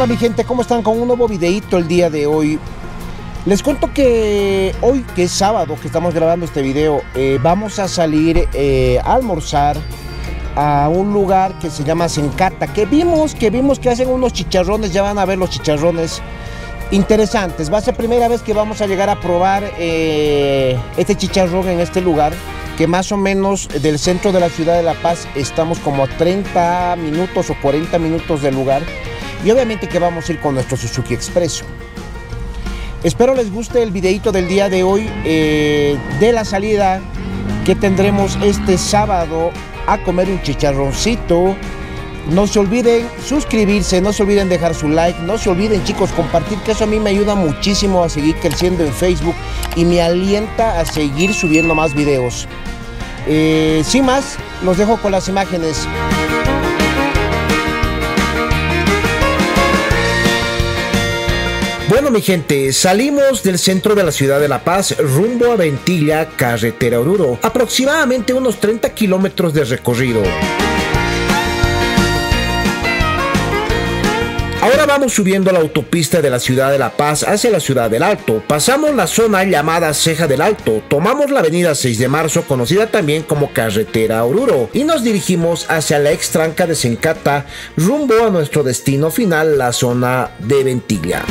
Hola mi gente, ¿cómo están? Con un nuevo videito el día de hoy. Les cuento que hoy, que es sábado, que estamos grabando este video, vamos a salir a almorzar a un lugar que se llama Sencata, que vimos que hacen unos chicharrones. Ya van a ver los chicharrones interesantes. Va a ser primera vez que vamos a llegar a probar este chicharrón en este lugar, que más o menos del centro de la ciudad de La Paz estamos como a 30 minutos o 40 minutos del lugar. Y obviamente que vamos a ir con nuestro Suzuki Expresso. Espero les guste el videito del día de hoy, de la salida que tendremos este sábado a comer un chicharroncito. No se olviden suscribirse, no se olviden dejar su like, no se olviden, chicos, compartir, que eso a mí me ayuda muchísimo a seguir creciendo en Facebook y me alienta a seguir subiendo más videos. Sin más, los dejo con las imágenes. Bueno mi gente, salimos del centro de la ciudad de La Paz rumbo a Ventilla, carretera Oruro, aproximadamente unos 30 kilómetros de recorrido. Ahora vamos subiendo la autopista de la ciudad de La Paz hacia la ciudad del Alto. Pasamos la zona llamada Ceja del Alto, tomamos la avenida 6 de marzo, conocida también como carretera Oruro, y nos dirigimos hacia la extranca de Sencata, rumbo a nuestro destino final, la zona de Ventilla.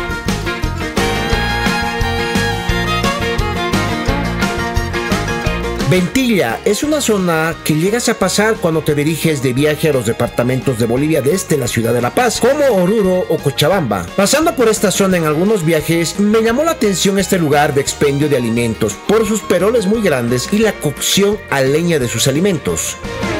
Ventilla es una zona que llegas a pasar cuando te diriges de viaje a los departamentos de Bolivia desde la ciudad de La Paz, como Oruro o Cochabamba. Pasando por esta zona en algunos viajes, me llamó la atención este lugar de expendio de alimentos, por sus peroles muy grandes y la cocción a leña de sus alimentos.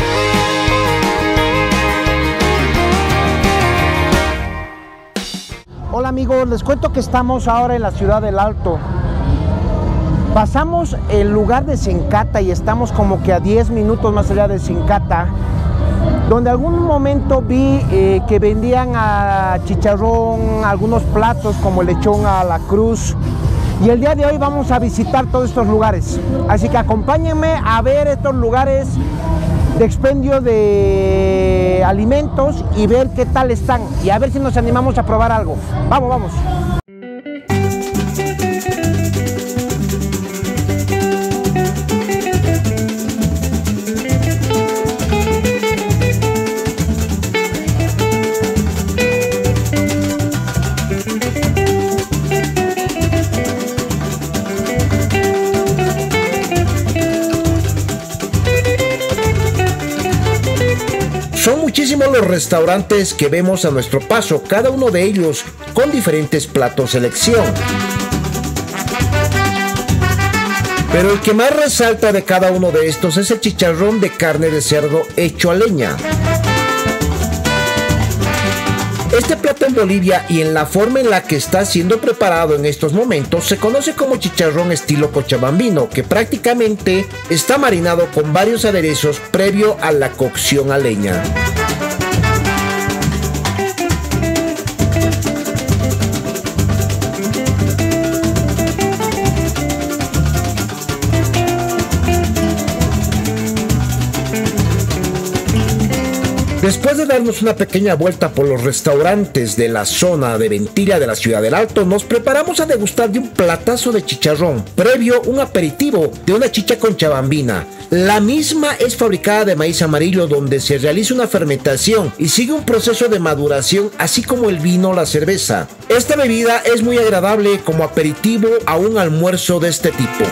Hola amigos, les cuento que estamos ahora en la ciudad del Alto. Pasamos el lugar de Sencata y estamos como que a 10 minutos más allá de Sencata, donde algún momento vi que vendían a chicharrón, algunos platos como lechón a la cruz. Y el día de hoy vamos a visitar todos estos lugares. Así que acompáñenme a ver estos lugares de expendio de alimentos y ver qué tal están. Y a ver si nos animamos a probar algo. Vamos, vamos. Son muchísimos los restaurantes que vemos a nuestro paso, cada uno de ellos con diferentes platos de elección. Pero el que más resalta de cada uno de estos es el chicharrón de carne de cerdo hecho a leña. Este plato en Bolivia y en la forma en la que está siendo preparado en estos momentos se conoce como chicharrón estilo cochabambino, que prácticamente está marinado con varios aderezos previo a la cocción a leña. Después de darnos una pequeña vuelta por los restaurantes de la zona de Ventilla de la ciudad del Alto, nos preparamos a degustar de un platazo de chicharrón, previo un aperitivo de una chicha conchabambina. La misma es fabricada de maíz amarillo, donde se realiza una fermentación y sigue un proceso de maduración, así como el vino o la cerveza. Esta bebida es muy agradable como aperitivo a un almuerzo de este tipo.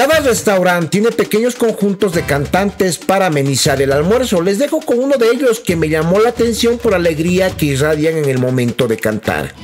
Cada restaurante tiene pequeños conjuntos de cantantes para amenizar el almuerzo. Les dejo con uno de ellos que me llamó la atención por la alegría que irradian en el momento de cantar.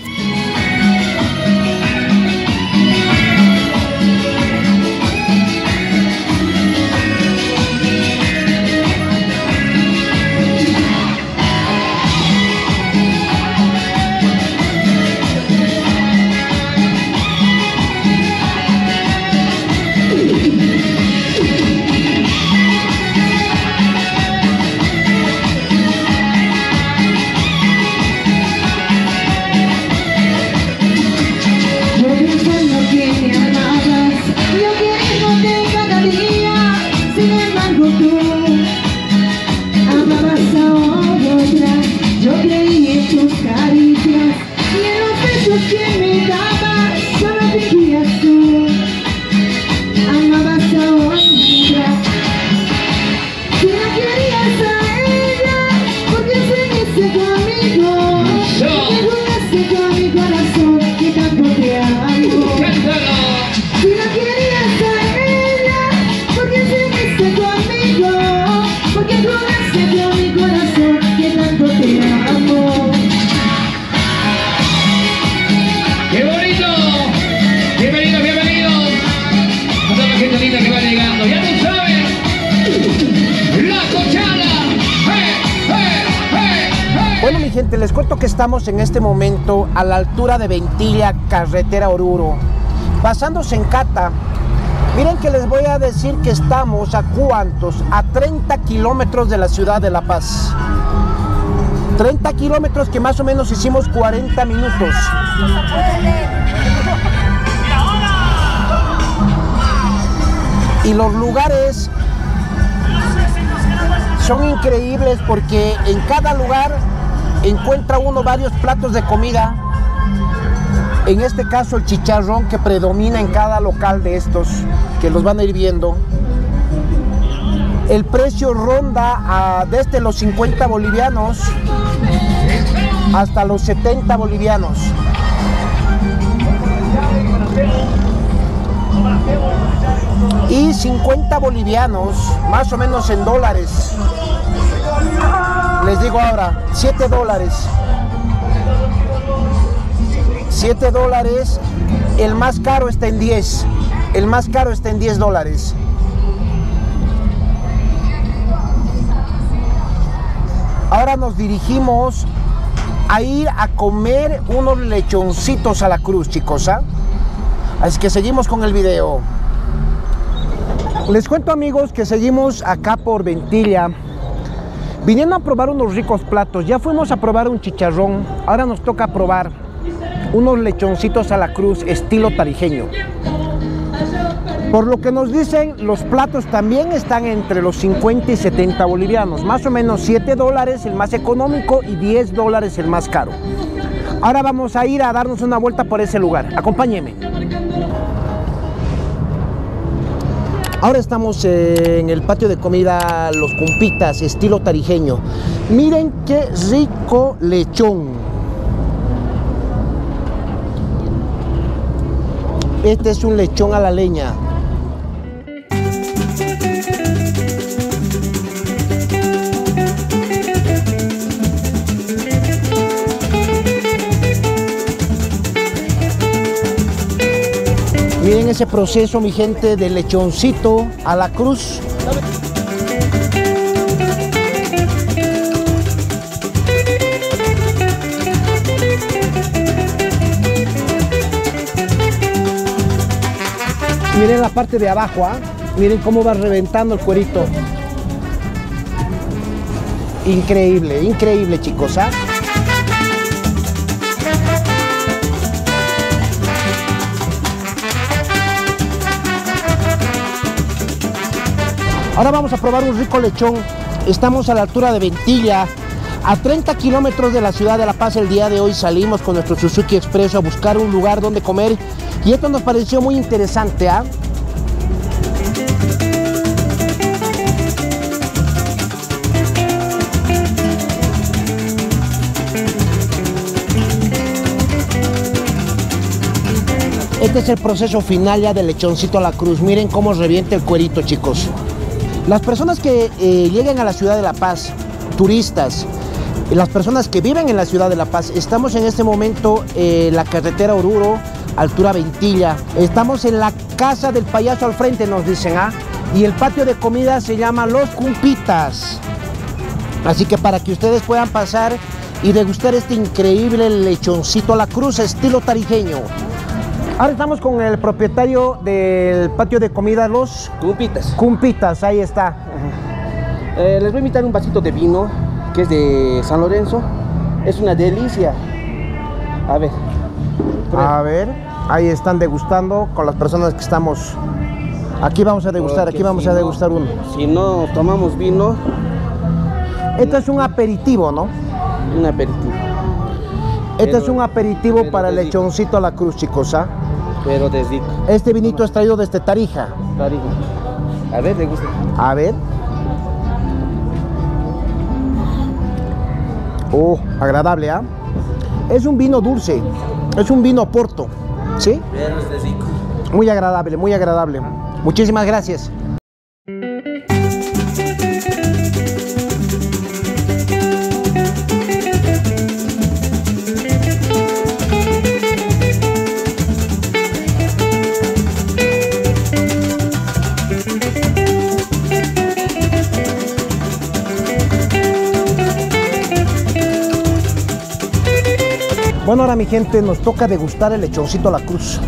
Bueno, mi gente, les cuento que estamos en este momento a la altura de Ventilla, carretera Oruro, pasándose en Cata. Miren que les voy a decir que estamos a ¿cuántos? A 30 kilómetros de la ciudad de La Paz. 30 kilómetros que más o menos hicimos 40 minutos. Y los lugares son increíbles porque en cada lugar encuentra uno varios platos de comida. En este caso el chicharrón que predomina en cada local de estos, que los van a ir viendo. El precio ronda desde los 50 bolivianos hasta los 70 bolivianos. Y 50 bolivianos, más o menos en dólares. Les digo ahora, 7 dólares. 7 dólares, el más caro está en 10. El más caro está en 10 dólares. Ahora nos dirigimos a ir a comer unos lechoncitos a la cruz, chicos, ¿ah? Así que seguimos con el video. Les cuento, amigos, que seguimos acá por Ventilla, viniendo a probar unos ricos platos. Ya fuimos a probar un chicharrón, ahora nos toca probar unos lechoncitos a la cruz estilo tarijeño. Por lo que nos dicen, los platos también están entre los 50 y 70 bolivianos, más o menos 7 dólares el más económico y 10 dólares el más caro. Ahora vamos a ir a darnos una vuelta por ese lugar, acompáñenme. Ahora estamos en el patio de comida Los Cumpitas, estilo tarijeño. Miren qué rico lechón. Este es un lechón a la leña. Miren ese proceso, mi gente, de lechoncito a la cruz. Miren la parte de abajo, ¿ah? Miren cómo va reventando el cuerito. Increíble, increíble, chicos, ¿ah? Ahora vamos a probar un rico lechón. Estamos a la altura de Ventilla, a 30 kilómetros de la ciudad de La Paz. El día de hoy salimos con nuestro Suzuki Expresso a buscar un lugar donde comer y esto nos pareció muy interesante, ¿ah? Este es el proceso final ya del lechoncito a la cruz. Miren cómo revienta el cuerito, chicos. Las personas que lleguen a la ciudad de La Paz, turistas, las personas que viven en la ciudad de La Paz, estamos en este momento en la carretera Oruro, altura Ventilla. Estamos en la casa del payaso al frente, nos dicen, ¿ah? Y el patio de comida se llama Los Cumpitas. Así que para que ustedes puedan pasar y degustar este increíble lechoncito a la cruz estilo tarijeño. Ahora estamos con el propietario del patio de comida Los Cumpitas. Cumpitas, ahí está. Les voy a invitar un vasito de vino, que es de San Lorenzo. Es una delicia. A ver. A ver, ahí están degustando con las personas que estamos. Aquí vamos a degustar, Porque aquí vamos a degustar uno. Si no tomamos vino. Esto es un aperitivo, ¿no? Un aperitivo. Este es un aperitivo pero para el te digo. lechoncito a la cruz, chicos, ¿ah? Pero de rico. Este vinito es traído desde Tarija. Cariño. A ver, degusta. A ver. Oh, agradable, ¿ah? Es un vino dulce, es un vino Porto, ¿sí? Pero es de rico. Muy agradable, muy agradable. Muchísimas gracias. Bueno, ahora mi gente, nos toca degustar el lechoncito a la cruz.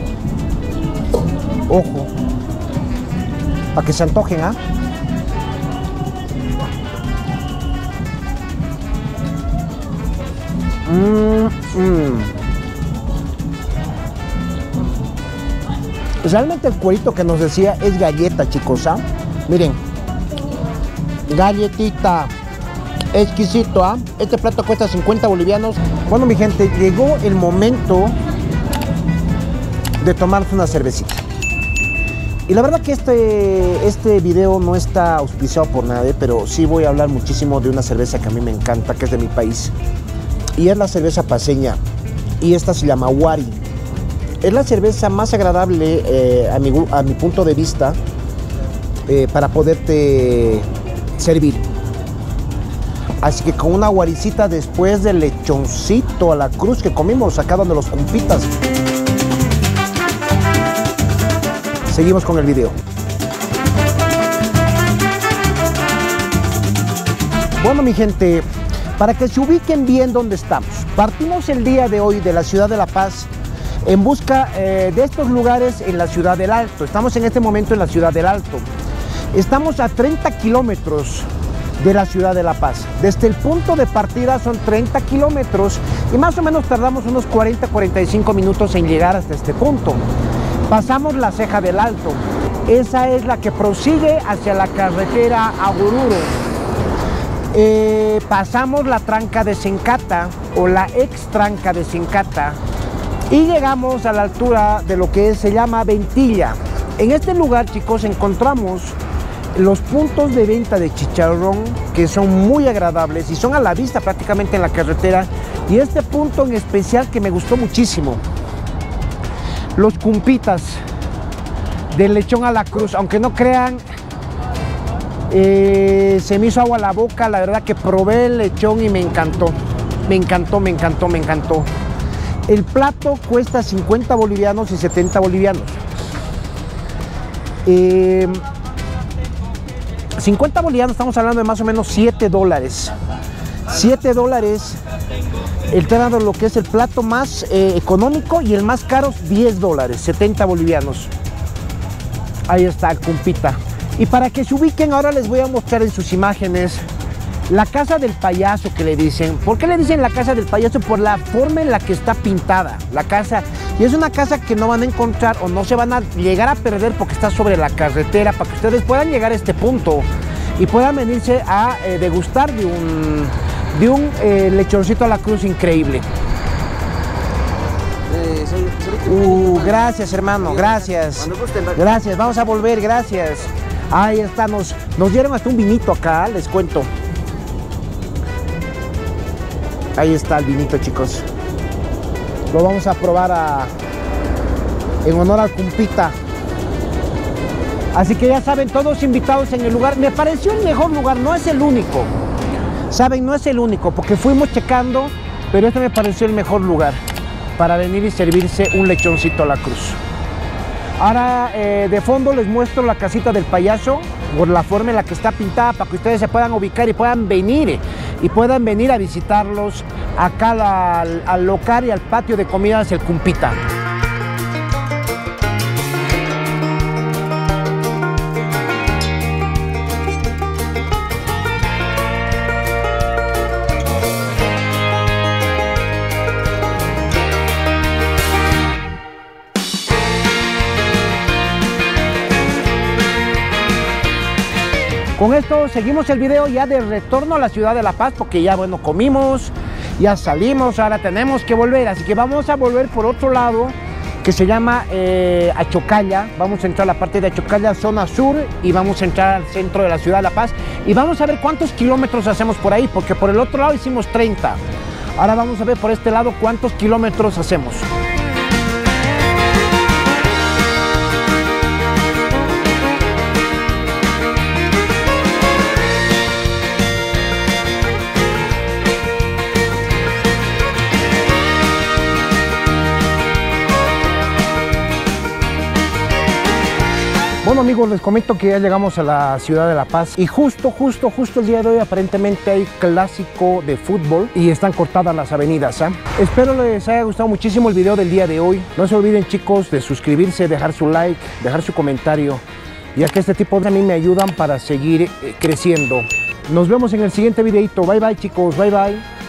Ojo, para que se antojen, ¿ah? Realmente el cuerito que nos decía es galleta, chicos, ¿ah? Miren, galletita. Exquisito, ¿ah? Este plato cuesta 50 bolivianos. Bueno, mi gente, llegó el momento de tomarse una cervecita. Y la verdad que este video no está auspiciado por nadie, pero sí voy a hablar muchísimo de una cerveza que a mí me encanta, que es de mi país. Y es la cerveza paceña. Y esta se llama Wari. Es la cerveza más agradable a mi punto de vista para poderte servir. Así que con una guaricita después del lechoncito a la cruz que comimos acá donde Los Cumpitas. Seguimos con el video. Bueno, mi gente, para que se ubiquen bien donde estamos, partimos el día de hoy de la ciudad de La Paz en busca de estos lugares en la ciudad del Alto. Estamos en este momento en la ciudad del Alto. Estamos a 30 kilómetros de la ciudad de La Paz. Desde el punto de partida son 30 kilómetros y más o menos tardamos unos 40-45 minutos en llegar hasta este punto. Pasamos la Ceja del Alto. Esa es la que prosigue hacia la carretera a Oruro. Pasamos la tranca de Sencata o la ex tranca de Sencata y llegamos a la altura de lo que se llama Ventilla. En este lugar, chicos, encontramos los puntos de venta de chicharrón que son muy agradables y son a la vista prácticamente en la carretera. Y este punto en especial que me gustó muchísimo, Los Cumpitas del lechón a la cruz. Aunque no crean, se me hizo agua a la boca. La verdad que probé el lechón y me encantó. Me encantó, me encantó, me encantó. El plato cuesta 50 bolivianos y 70 bolivianos. 50 bolivianos, estamos hablando de más o menos 7 dólares. 7 dólares, el tema de lo que es el plato más económico, y el más caro 10 dólares, 70 bolivianos. Ahí está el Cumpita. Y para que se ubiquen, ahora les voy a mostrar en sus imágenes la casa del payaso que le dicen. ¿Por qué le dicen la casa del payaso? Por la forma en la que está pintada la casa. Y es una casa que no van a encontrar o no se van a llegar a perder porque está sobre la carretera, para que ustedes puedan llegar a este punto y puedan venirse a degustar de un lechoncito a la cruz increíble. Gracias, hermano, gracias. Gracias, vamos a volver, gracias. Ahí está, nos dieron hasta un vinito acá, les cuento. Ahí está el vinito, chicos. Lo vamos a probar en honor al Cumpita. Así que ya saben, todos invitados en el lugar. Me pareció el mejor lugar, no es el único. Saben, no es el único, porque fuimos checando, pero este me pareció el mejor lugar para venir y servirse un lechoncito a la cruz. Ahora de fondo les muestro la casita del payaso, por la forma en la que está pintada, para que ustedes se puedan ubicar y puedan venir a visitarlos acá al local y al patio de comidas El Cumpita. Con esto seguimos el video ya de retorno a la ciudad de La Paz, porque ya bueno, comimos, ya salimos, ahora tenemos que volver, así que vamos a volver por otro lado que se llama Achocalla. Vamos a entrar a la parte de Achocalla, zona sur, y vamos a entrar al centro de la ciudad de La Paz y vamos a ver cuántos kilómetros hacemos por ahí, porque por el otro lado hicimos 30. Ahora vamos a ver por este lado cuántos kilómetros hacemos. Bueno amigos, les comento que ya llegamos a la ciudad de La Paz y justo el día de hoy aparentemente hay clásico de fútbol y están cortadas las avenidas, ¿eh? Espero les haya gustado muchísimo el video del día de hoy. No se olviden chicos de suscribirse, dejar su like, dejar su comentario, ya que este tipo de a mí me ayudan para seguir creciendo. Nos vemos en el siguiente videito. Bye bye chicos, bye bye.